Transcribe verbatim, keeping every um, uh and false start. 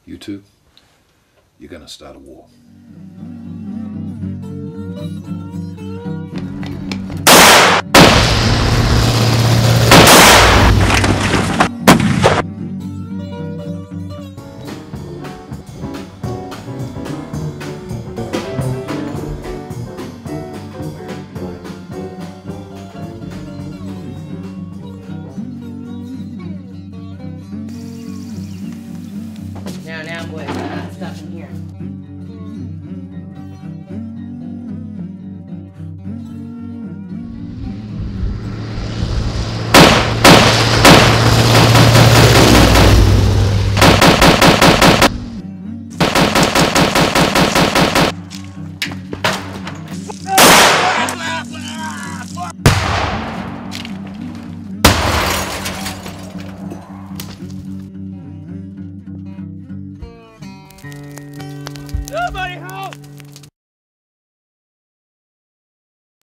You two, you're gonna start a war. Now, now, boys, I'm not stopping here. Somebody help!